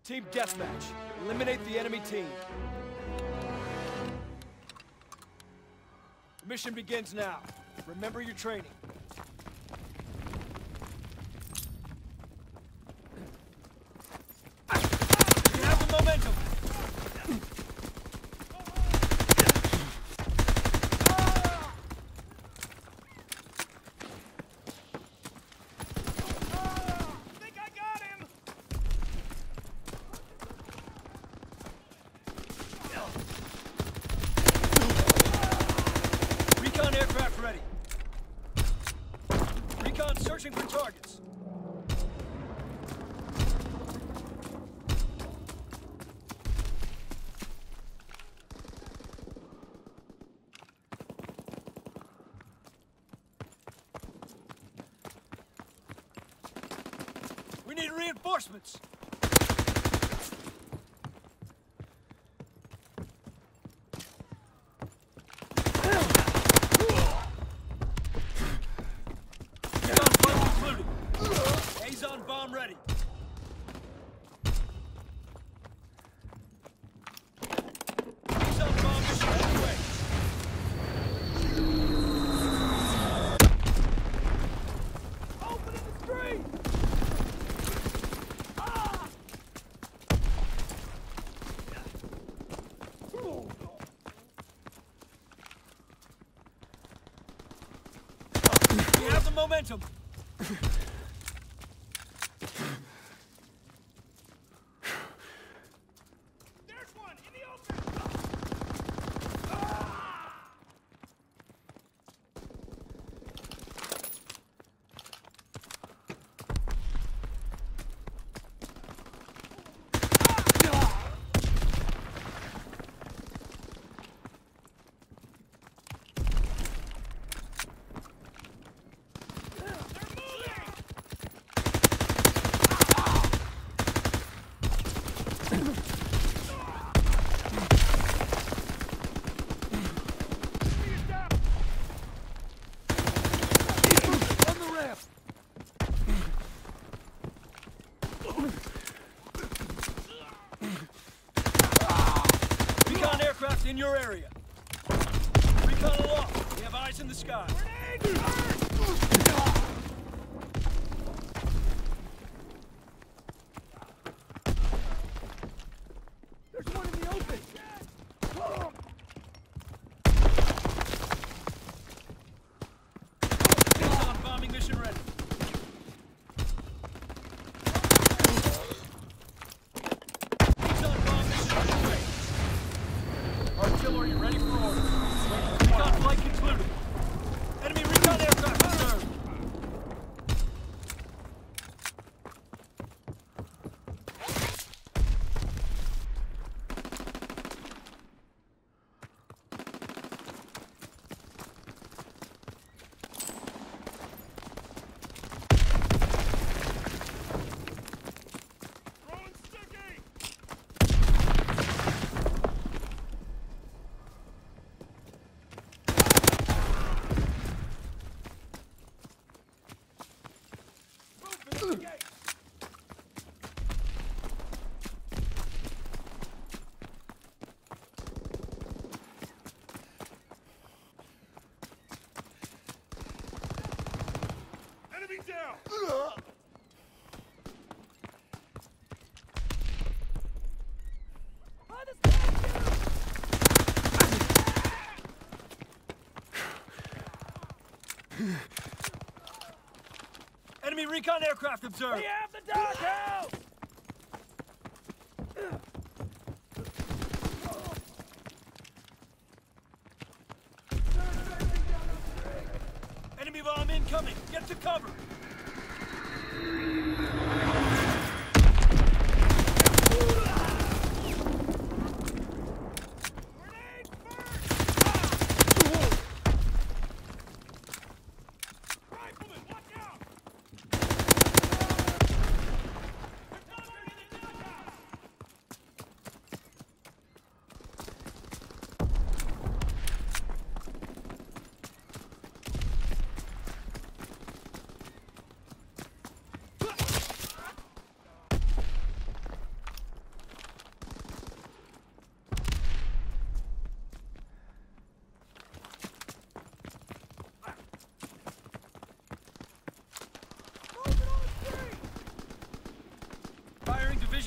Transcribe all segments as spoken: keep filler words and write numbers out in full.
Team deathmatch. Eliminate the enemy team. The mission begins now. Remember your training. You have the momentum. Recon aircraft ready. Recon searching for targets. We need reinforcements. Azon bomb ready. Azon bomb mission underway. Open in the street! Ah! We have the momentum. Recon aircraft in your area. Recon aloft. We have eyes in the sky. There's one in the open. Azon bombing mission ready. Artillery ready for orders. Recon flight concluded. Enemy recon aircraft observed. Enemy down! Enemy recon aircraft observed! We have the doghouse! Enemy bomb incoming! Get to cover!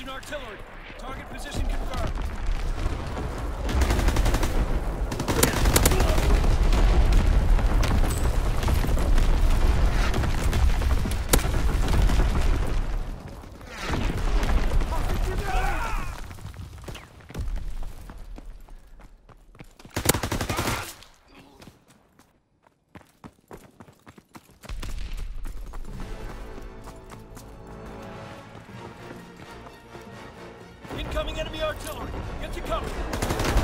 Precision artillery. Target position confirmed. Incoming enemy artillery. Get to cover.